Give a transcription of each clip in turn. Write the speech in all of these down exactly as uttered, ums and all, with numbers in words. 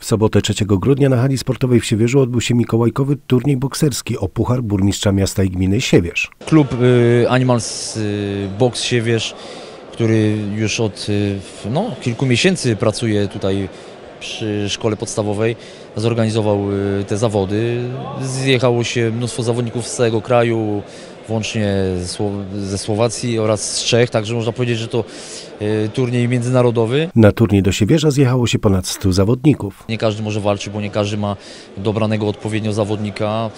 sobotę trzeciego grudnia na hali sportowej w Siewierzu odbył się mikołajkowy turniej bokserski o Puchar Burmistrza Miasta i Gminy Siewierz. Klub y, Animals y, Box Siewierz, który już od y, no, kilku miesięcy pracuje tutaj przy szkole podstawowej, zorganizował y, te zawody. Zjechało się mnóstwo zawodników z całego kraju, włącznie ze Słowacji oraz z Czech, także można powiedzieć, że to y, turniej międzynarodowy. Na turniej do Siewierza zjechało się ponad stu zawodników. Nie każdy może walczyć, bo nie każdy ma dobranego odpowiednio zawodnika.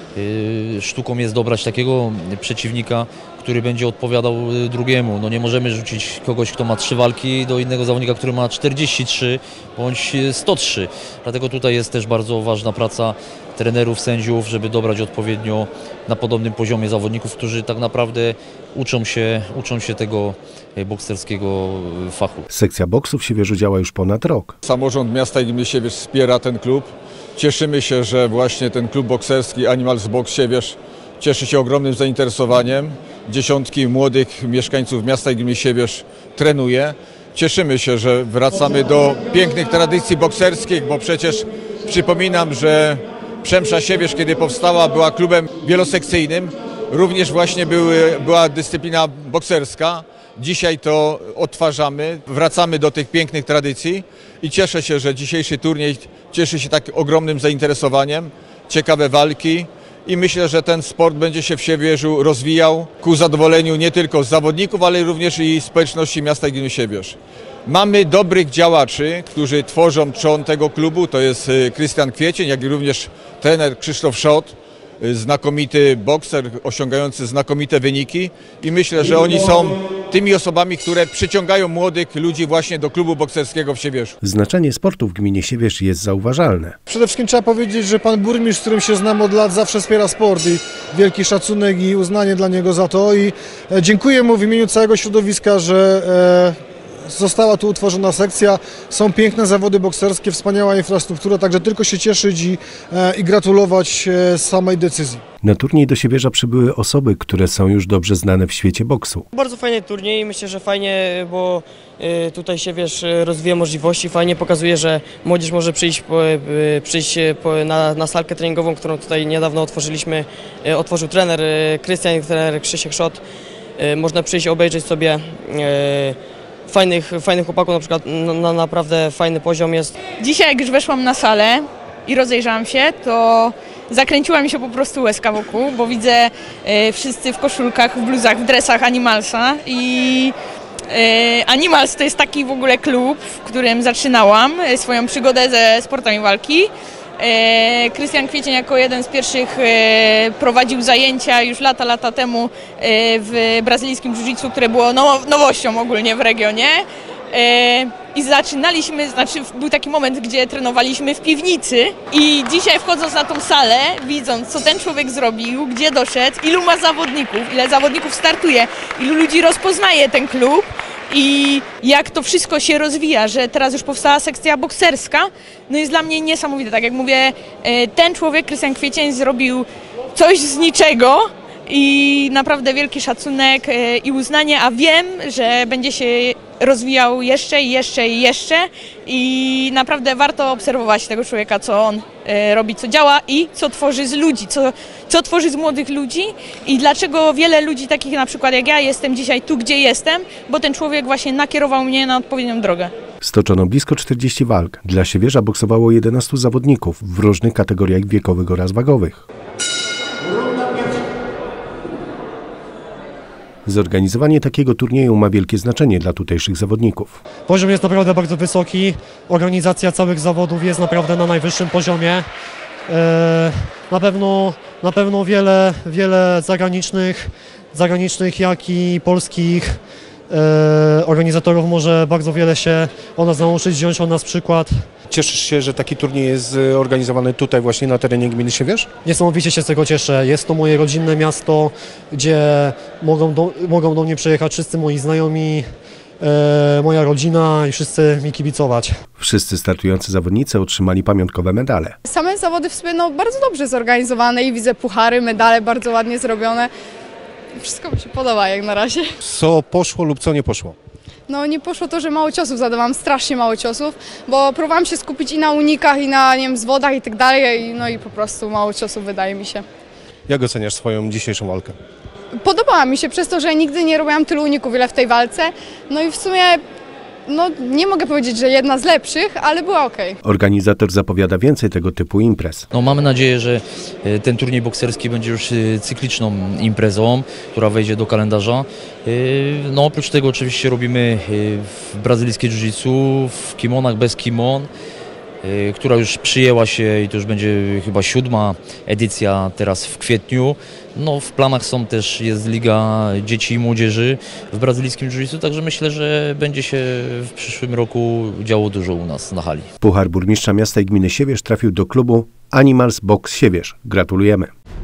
Y, sztuką jest dobrać takiego przeciwnika, który będzie odpowiadał drugiemu. No nie możemy rzucić kogoś, kto ma trzy walki, do innego zawodnika, który ma czterdzieści trzy bądź sto trzy. Dlatego tutaj jest też bardzo ważna praca trenerów, sędziów, żeby dobrać odpowiednio na podobnym poziomie zawodników, którzy tak naprawdę uczą się, uczą się tego bokserskiego fachu. Sekcja boksu w Siewierzu działa już ponad rok. Samorząd miasta i gminy Siewierz wspiera ten klub. Cieszymy się, że właśnie ten klub bokserski Animals Box Siewierz cieszy się ogromnym zainteresowaniem. Dziesiątki młodych mieszkańców miasta i gminy Siewierz trenuje. Cieszymy się, że wracamy do pięknych tradycji bokserskich, bo przecież przypominam, że Przemsza Siewierz, kiedy powstała, była klubem wielosekcyjnym. Również właśnie były, była dyscyplina bokserska. Dzisiaj to odtwarzamy, wracamy do tych pięknych tradycji i cieszę się, że dzisiejszy turniej cieszy się tak ogromnym zainteresowaniem, ciekawe walki i myślę, że ten sport będzie się w Siewierzu rozwijał ku zadowoleniu nie tylko zawodników, ale również i społeczności miasta i gminy Siewierz. Mamy dobrych działaczy, którzy tworzą trzon tego klubu, to jest Krystian Kwiecień, jak i również trener Krzysztof Szot, znakomity bokser, osiągający znakomite wyniki i myślę, że oni są tymi osobami, które przyciągają młodych ludzi właśnie do klubu bokserskiego w Siewierzu. Znaczenie sportu w gminie Siewierz jest zauważalne. Przede wszystkim trzeba powiedzieć, że pan burmistrz, z którym się znam od lat, zawsze wspiera sport i wielki szacunek i uznanie dla niego za to i dziękuję mu w imieniu całego środowiska, że e, została tu utworzona sekcja, są piękne zawody bokserskie, wspaniała infrastruktura, także tylko się cieszyć i, e, i gratulować e, samej decyzji. Na turniej do Siewierza przybyły osoby, które są już dobrze znane w świecie boksu. Bardzo fajny turniej, myślę, że fajnie, bo y, tutaj Siewierz rozwija możliwości, fajnie pokazuje, że młodzież może przyjść, po, y, przyjść po, na, na salkę treningową, którą tutaj niedawno otworzyliśmy, y, otworzył trener y, Krystian, trener Krzysiek Szot. Y, można przyjść, obejrzeć sobie y, Fajnych, fajnych chłopaków, na przykład na, na naprawdę fajny poziom jest. Dzisiaj jak już weszłam na salę i rozejrzałam się, to zakręciła mi się po prostu łezka wokół, bo widzę e, wszyscy w koszulkach, w bluzach, w dresach Animalsa i e, Animals to jest taki w ogóle klub, w którym zaczynałam swoją przygodę ze sportami walki. Krystian Kwiecień jako jeden z pierwszych e, prowadził zajęcia już lata, lata temu e, w brazylijskim jiu-jitsu, które było now, nowością ogólnie w regionie. E, I zaczynaliśmy, znaczy był taki moment, gdzie trenowaliśmy w piwnicy i dzisiaj wchodząc na tą salę, widząc co ten człowiek zrobił, gdzie doszedł, ilu ma zawodników, ile zawodników startuje, ilu ludzi rozpoznaje ten klub, i jak to wszystko się rozwija, że teraz już powstała sekcja bokserska, no jest dla mnie niesamowite. Tak jak mówię, ten człowiek, Krystian Kwiecień, zrobił coś z niczego i naprawdę wielki szacunek i uznanie, a wiem, że będzie się rozwijał jeszcze i jeszcze i jeszcze i naprawdę warto obserwować tego człowieka, co on robi, co działa i co tworzy z ludzi, co, co tworzy z młodych ludzi i dlaczego wiele ludzi takich na przykład jak ja jestem dzisiaj tu, gdzie jestem, bo ten człowiek właśnie nakierował mnie na odpowiednią drogę. Stoczono blisko czterdzieści walk. Dla Siewierza boksowało jedenastu zawodników w różnych kategoriach wiekowych oraz wagowych. Zorganizowanie takiego turnieju ma wielkie znaczenie dla tutejszych zawodników. Poziom jest naprawdę bardzo wysoki, organizacja całych zawodów jest naprawdę na najwyższym poziomie. Na pewno, na pewno wiele, wiele zagranicznych, zagranicznych jak i polskich organizatorów może bardzo wiele się o nas nauczyć, wziąć od nas przykład. Cieszysz się, że taki turniej jest organizowany tutaj właśnie na terenie gminy Siewierz? Niesamowicie się z tego cieszę. Jest to moje rodzinne miasto, gdzie mogą do, mogą do mnie przyjechać wszyscy moi znajomi, e, moja rodzina i wszyscy mi kibicować. Wszyscy startujący zawodnicy otrzymali pamiątkowe medale. Same zawody w sobie no, bardzo dobrze zorganizowane i widzę puchary, medale bardzo ładnie zrobione. Wszystko mi się podoba jak na razie. Co poszło lub co nie poszło? no nie poszło to, że mało ciosów zadawałam, strasznie mało ciosów, bo próbowałam się skupić i na unikach, i na, nie wiem, zwodach i tak dalej, no i po prostu mało ciosów wydaje mi się. Jak oceniasz swoją dzisiejszą walkę? Podobała mi się przez to, że nigdy nie robiłam tylu uników, ile w tej walce, no i w sumie no nie mogę powiedzieć, że jedna z lepszych, ale była okej. Organizator zapowiada więcej tego typu imprez. No, mamy nadzieję, że e, ten turniej bokserski będzie już e, cykliczną imprezą, która wejdzie do kalendarza. E, No, oprócz tego oczywiście robimy e, w brazylijskie jiu-jitsu, w kimonach bez kimon, e, która już przyjęła się i to już będzie chyba siódma edycja teraz w kwietniu. No, w planach są też, jest Liga Dzieci i Młodzieży w brazylijskim jiu-jitsu, także myślę, że będzie się w przyszłym roku działo dużo u nas na hali. Puchar burmistrza miasta i gminy Siewierz trafił do klubu Animals Box Siewierz. Gratulujemy.